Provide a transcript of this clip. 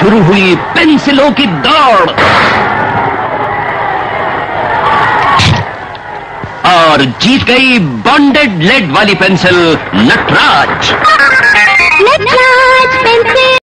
शुरू हुई पेंसिलों की दौड़ और जीत गई बॉन्डेड लेड वाली पेंसिल नटराज।